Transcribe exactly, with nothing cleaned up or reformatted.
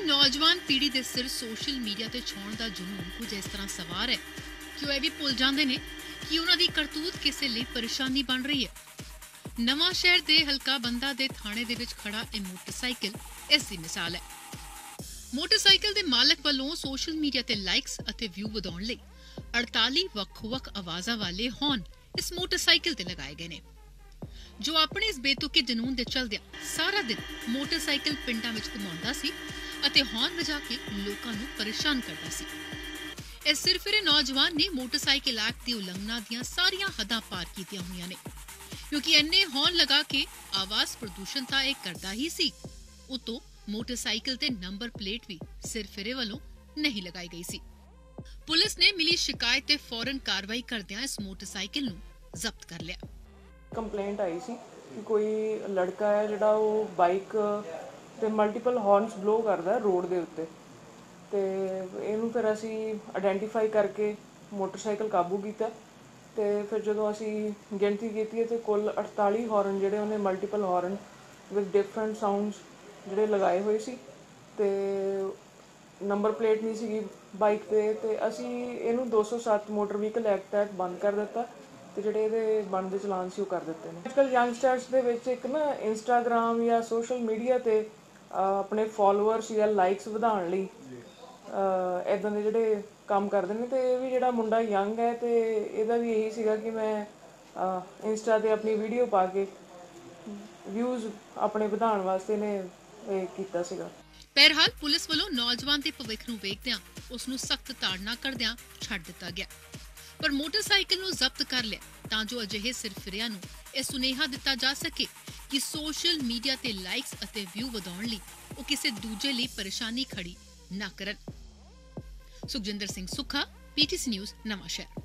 नौजवान पीढ़ी के सिर सोशल मीडिया ते छाउण दा जुनून कुछ इस तरह सवार है कि वह भी भुल जाते हैं कि उन्हां दी करतूत किसी लिए परेशानी बन रही है। नवां शहर दे हल्का बंदा दे थाणे दे विच खड़ा यह मोटरसाइकिल इसकी मिसाल है। मोटरसाइकिल दे मालक वालों सोशल मीडिया ते लाइक्स अते व्यू वधाउण लई अड़ताली ਵੱਖ-ਵੱਖ आवाज़ां वाले हॉर्न इस मोटरसाइकिल ते लगाए गए ने, जो अपने इस बेतुके जनून दे चलदियां सारा दिन मोटरसाइकिल पिंडां विच घुमाउंदा सी अते हॉर्न वजा के लोकां नूं परेशान करदा सी। इस सिरफिरे नौजवान ने मोटरसाइकिल एक्ट दी उलंघना दियां सारियां हदां पार कीतियां होईयां ने, क्योंकि इन्ने हॉर्न लगा के आवाज प्रदूषण तां इह करदा ही सी, उतों मोटरसाइकिल ते नंबर प्लेट भी सिरफिरे वालों नहीं लगाई गई सी। पुलिस ने मिली शिकायत ते फौरन कार्रवाई करदियां इस मोटरसाइकिल नूं जब्त कर लिया। कंप्लेंट आई सी कि कोई लड़का है जिहड़ा ਉਹ ਬਾਈਕ ਤੇ ਮਲਟੀਪਲ ਹੌਰਨਸ ਬਲੋ ਕਰਦਾ ਰੋਡ ਦੇ ਉੱਤੇ ਤੇ ਇਹਨੂੰ ਫਿਰ ਅਸੀਂ ਆਇਡੈਂਟੀਫਾਈ ਕਰਕੇ ਮੋਟਰਸਾਈਕਲ ਕਾਬੂ ਕੀਤਾ ਤੇ ਫਿਰ ਜਦੋਂ ਅਸੀਂ ਗਿਣਤੀ ਕੀਤੀ ਤੇ ਕੁੱਲ ਅੜਤਾਲੀ ਹੌਰਨ ਜਿਹੜੇ ਉਹਨੇ multiple horn with different sounds ਜਿਹੜੇ ਲਗਾਏ ਹੋਏ ਸੀ ਤੇ ਨੰਬਰ ਪਲੇਟ ਨਹੀਂ ਸੀਗੀ ਬਾਈਕ ਤੇ ਤੇ ਅਸੀਂ ਇਹਨੂੰ ਦੋ ਸੌ ਸੱਤ ਮੋਟਰ ਵਹੀਕਲ ਐਕਟ ਤਹਿਤ ਬੰਦ ਕਰ ਦਿੱਤਾ ਤੇ ਜਿਹੜੇ ਇਹਦੇ ਬਣਦੇ ਚਲਾਨ ਸੀ ਉਹ ਕਰ ਦਿੱਤੇ ਨੇ। ਅੱਜਕੱਲ ਯੰਗਸਟਰਸ ਦੇ ਵਿੱਚ ਇੱਕ ਨਾ ਇੰਸਟਾਗ੍ਰਾਮ ਜਾਂ ਸੋਸ਼ਲ ਮੀਡੀਆ ਤੇ ਆਪਣੇ ਫਾਲੋਅਰਸ ਜਾਂ ਲਾਈਕਸ ਵਧਾਉਣ ਲਈ ਇਦਾਂ ਦੇ ਜਿਹੜੇ ਕੰਮ ਕਰਦੇ ਨੇ ਤੇ ਇਹ ਵੀ ਜਿਹੜਾ ਮੁੰਡਾ ਯੰਗ ਹੈ ਤੇ ਇਹਦਾ ਵੀ ਇਹੀ ਸੀਗਾ ਕਿ ਮੈਂ ਇੰਸਟਾ ਤੇ ਆਪਣੀ ਵੀਡੀਓ ਪਾ ਕੇ ਵਿਊਜ਼ ਆਪਣੇ ਵਧਾਉਣ ਵਾਸਤੇ ਨੇ ਇਹ ਕੀਤਾ ਸੀਗਾ। बहरहाल पुलिस वालों नौजवान के भविख नूं वेखदियां उस नूं सख्त ताड़ना करदियां छड्ड दिता गया, पर मोटरसाइकिल नूं जब्त कर लिया तां जो अजिहे सिरफिरियां नूं इह सुनेहा दिता जा सके कि सोशल मीडिया ते लाइक्स अते व्यू वधाउण लई ओह किसी दूजे लई परेशानी खड़ी ना करन। सुखजिंदर सिंह सुखा, पीटीसी न्यूज़, नवां शहर।